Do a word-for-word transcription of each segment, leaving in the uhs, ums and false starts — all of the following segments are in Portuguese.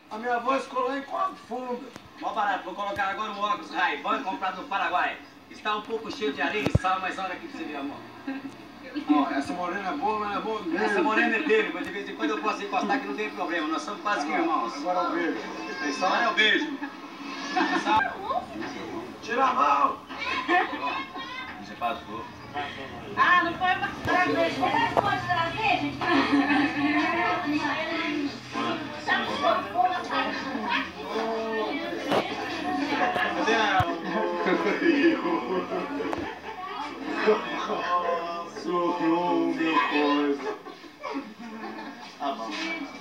A minha voz ficou lá em qual fundo? Mó barato, vou colocar agora o óculos Ray-Ban comprado no Paraguai. Está um pouco cheio de areia e sal, mas olha aqui pra você ver, amor. Ó, essa morena é boa, mas não é boa mesmo. Essa morena é dele, mas de vez em quando eu posso encostar que não tem problema. Nós somos quase que irmãos. Agora é o beijo. Tem sal? Agora é o beijo. Tira a mão! Você passou. Ah, não foi pra ver. Você pode trazer, gente? Sorriu, meu coisa. Tá bom.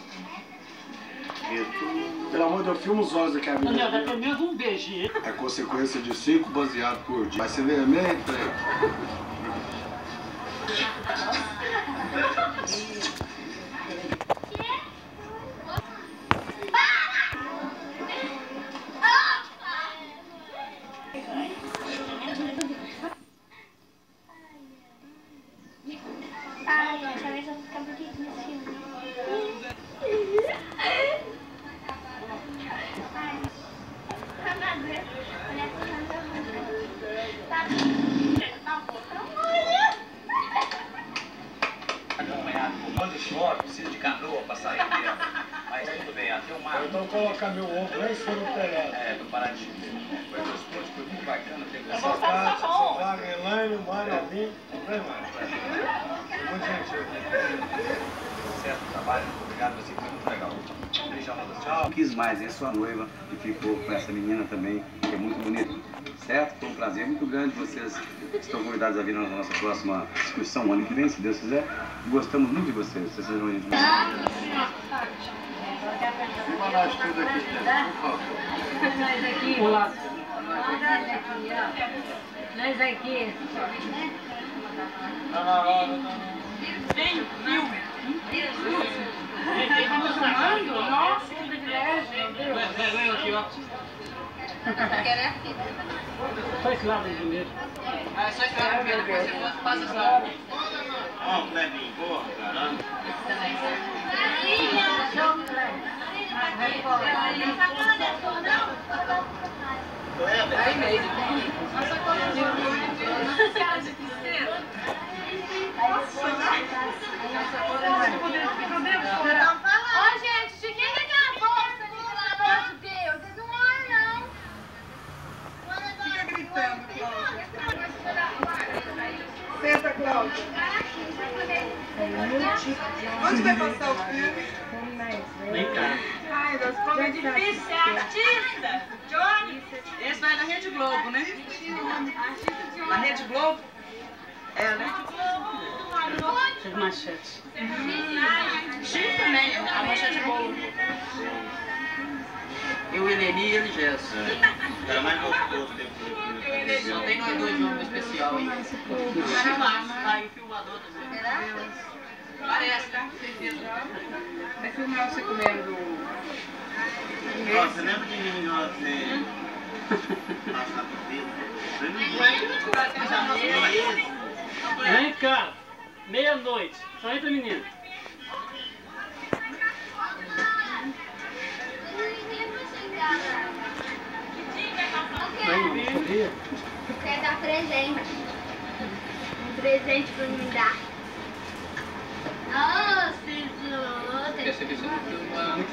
Pelo amor de Deus, filma os olhos daquela menina. Daniel, dá pelo menos um beijinho. É consequência de cinco baseados por dia. Vai ser vermelho, trem. Ai, a cabeça fica bonita nesse filme. Acompanhado por quando chove, precisa de canoa pra sair dentro. Mas tudo bem, até o mar. Então colocar meu ovo lá em cima do telhado. É, do parar de chover. Foi gostoso, foi muito bacana ter você. Essa tarde, essa vaga, Elaine, Mário, Alvim, não tem mais. Muito gentil. Certo, trabalho, obrigado você, foi muito legal. Um beijão pra você. Tchau. Quis mais, é sua noiva e ficou com essa menina também, que é muito bonita. Certo? Foi um prazer muito grande. Vocês estão convidados a vir na nossa próxima excursão ano que vem, se Deus quiser. Gostamos muito de vocês. Vocês sejam gente. Filma nós tudo aqui, por favor. Nós aqui. Olá. Nós aqui. Tá na hora, Tem filme. Ele tá me chamando? Nossa, que privilégio. Vem aqui, ó. Só esse lado aí primeiro. É só esse lado primeiro, depois você passa esse lado. Ó, o Clebinho, boa, caramba. Aí mesmo. Ó, gente, de quem é aquela bolsa ali, pelo amor de Deus? Vocês não olham, não. Fica gritando, Cláudia. Senta, Cláudia. Onde vai passar o filme? Vem cá. Ai, Deus, como é difícil ser artista. Johnny. Esse vai na Rede Globo, né? Na Rede Globo? É, né? Essas manchetes. Chique também, a manchete boa. Eu, Eleni e ele Gesso. Era mais gostoso ter Só tem nós dois nomes especial, hein? Tá aí o filmador também. Parece, tá? Vai filmar você comendo. Você lembra de mim, você... Passar por dentro? Vem cá. Meia-noite. Só entra, menino. Vai, não, sabia? Quer dar presente. Um presente pra me dar. Nossa, isso. Quer ser que você não filma?